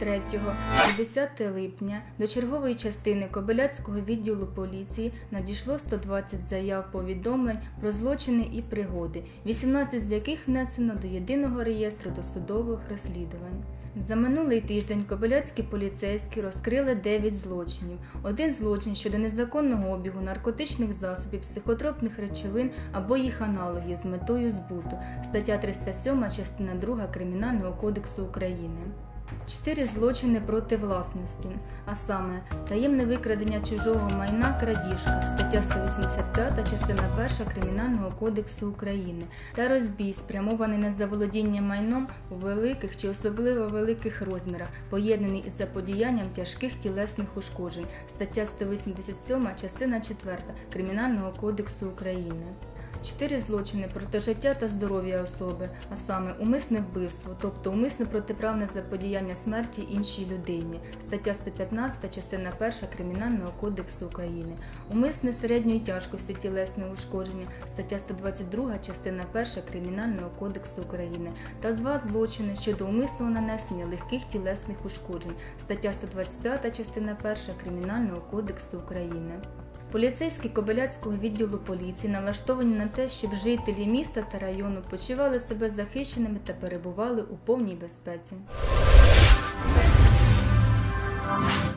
3 та 10 липня до чергової частини Кобиляцького відділу поліції надійшло 120 заяв повідомлень про злочини і пригоди, 18 з яких внесено до Єдиного реєстру досудових розслідувань. За минулий тиждень кобиляцькі поліцейські розкрили 9 злочинів. Один злочин щодо незаконного обігу наркотичних засобів, психотропних речовин або їх аналогів з метою збуту. Стаття 307, частина 2 Кримінального кодексу України. 4 злочини проти власності, а саме таємне викрадення чужого майна, крадіжка, стаття 185, частина 1 Кримінального кодексу України, та розбій, спрямований на заволодіння майном у великих чи особливо великих розмірах, поєднаний із заподіянням тяжких тілесних ушкоджень, стаття 187, частина 4 Кримінального кодексу України. 4 злочини проти життя та здоров'я особи, а саме умисне вбивство, тобто умисне протиправне заподіяння смерті іншій людині, стаття 115, частина 1 Кримінального кодексу України, умисне середньої тяжкості тілесне ушкодження, стаття 122, частина 1 Кримінального кодексу України, та 2 злочини щодо умисного нанесення легких тілесних ушкоджень, стаття 125, частина 1 Кримінального кодексу України. Поліцейські Кобиляцького відділу поліції налаштовані на те, щоб жителі міста та району почували себе захищеними та перебували у повній безпеці.